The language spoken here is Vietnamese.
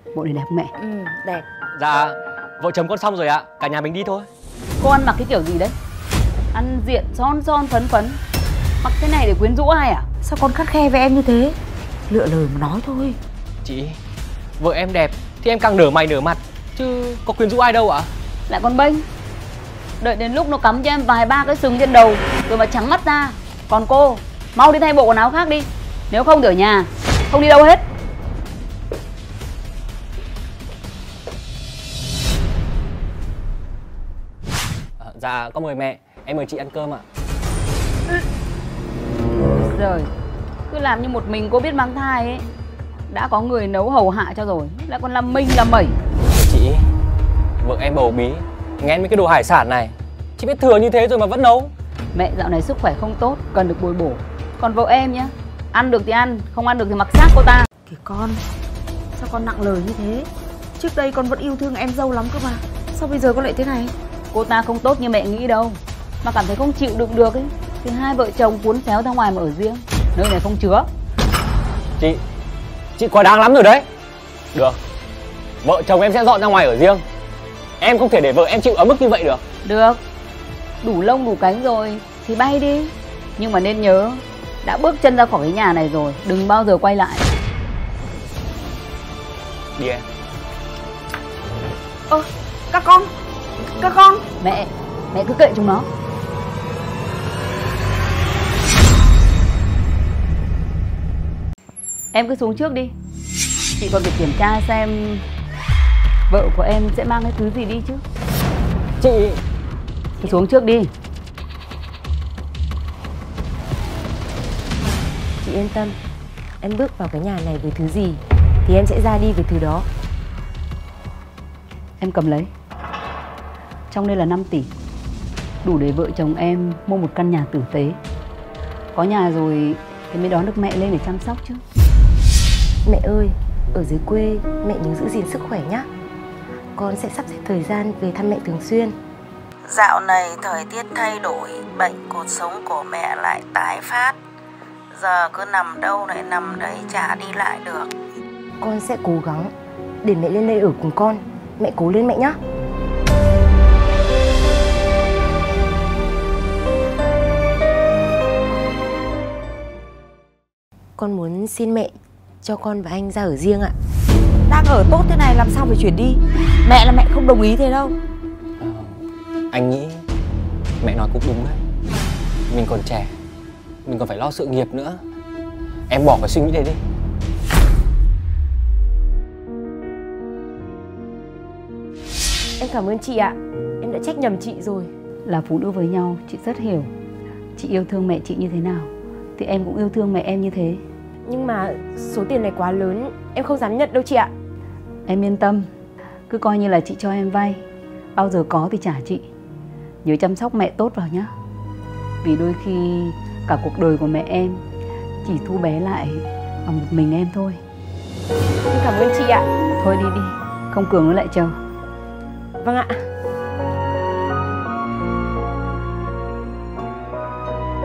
Bộ này đẹp mẹ. Đẹp. Dạ, vợ chồng con xong rồi ạ. Cả nhà mình đi thôi. Cô ăn mặc cái kiểu gì đấy? Ăn diện son son phấn phấn, mặc thế này để quyến rũ ai à? Sao con khắt khe với em như thế? Lựa lời mà nói thôi. Chị, vợ em đẹp thì em càng nở mày nở mặt, chứ có quyến rũ ai đâu ạ. Lại còn bênh. Đợi đến lúc nó cắm cho em vài ba cái sừng trên đầu rồi mà trắng mắt ra. Còn cô, mau đi thay bộ quần áo khác đi. Nếu không thì ở nhà, không đi đâu hết. Dạ, con mời mẹ. Em mời chị ăn cơm ạ. Rồi, cứ làm như một mình cô biết mang thai ấy. Đã có người nấu hầu hạ cho rồi, lại còn làm mình làm mẩy. Chị, vợ em bầu bí, ngén mấy cái đồ hải sản này. Chị biết thừa như thế rồi mà vẫn nấu. Mẹ dạo này sức khỏe không tốt, cần được bồi bổ. Còn vợ em nhá, ăn được thì ăn, không ăn được thì mặc xác cô ta. Kìa con, sao con nặng lời như thế? Trước đây con vẫn yêu thương em dâu lắm cơ mà. Sao bây giờ con lại thế này? Cô ta không tốt như mẹ nghĩ đâu. Mà cảm thấy không chịu đựng được ấy, thì hai vợ chồng cuốn xéo ra ngoài mà ở riêng. Nơi này không chứa. Chị quá đáng lắm rồi đấy. Được, vợ chồng em sẽ dọn ra ngoài ở riêng. Em không thể để vợ em chịu ở mức như vậy được. Được, đủ lông đủ cánh rồi thì bay đi. Nhưng mà nên nhớ, đã bước chân ra khỏi cái nhà này rồi, đừng bao giờ quay lại. Đi em. Các con. Mẹ cứ kệ chúng nó. Em cứ xuống trước đi. Chị còn phải kiểm tra xem vợ của em sẽ mang cái thứ gì đi chứ. Chị Cứ xuống trước đi. Chị yên tâm, em bước vào cái nhà này với thứ gì thì em sẽ ra đi với thứ đó. Em cầm lấy. Trong đây là 5 tỷ. Đủ để vợ chồng em mua một căn nhà tử tế. Có nhà rồi thì mới đón được mẹ lên để chăm sóc chứ. Mẹ ơi, ở dưới quê mẹ nhớ giữ gìn sức khỏe nhé. Con sẽ sắp xếp thời gian về thăm mẹ thường xuyên. Dạo này thời tiết thay đổi, bệnh cột sống của mẹ lại tái phát. Giờ cứ nằm đâu lại nằm đấy, chả đi lại được. Con sẽ cố gắng để mẹ lên đây ở cùng con. Mẹ cố lên mẹ nhé. Con muốn xin mẹ cho con và anh ra ở riêng ạ. Đang ở tốt thế này làm sao phải chuyển đi? Mẹ là mẹ không đồng ý thế đâu. Anh nghĩ mẹ nói cũng đúng đấy. Mình còn trẻ, mình còn phải lo sự nghiệp nữa. Em bỏ cái suy nghĩ đấy đi. Em cảm ơn chị ạ. Em đã trách nhầm chị rồi. Là phụ nữ với nhau, chị rất hiểu. Chị yêu thương mẹ chị như thế nào thì em cũng yêu thương mẹ em như thế. Nhưng mà số tiền này quá lớn, em không dám nhận đâu chị ạ. Em yên tâm, cứ coi như là chị cho em vay. Bao giờ có thì trả chị. Nhớ chăm sóc mẹ tốt vào nhá. Vì đôi khi cả cuộc đời của mẹ em chỉ thu bé lại bằng một mình em thôi. Em cảm ơn chị ạ. Thôi đi đi, không Cường nó lại chờ. Vâng ạ.